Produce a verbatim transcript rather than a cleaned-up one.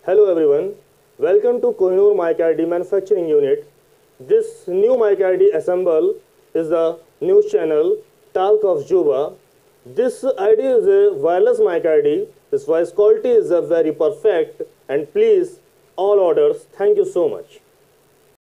Hello everyone, welcome to Kohinoor mic I D manufacturing unit. This new mic I D assemble is the news channel Talk of Juba. This I D is a wireless mic I D. This voice quality is a very perfect and please all orders. Thank you so much.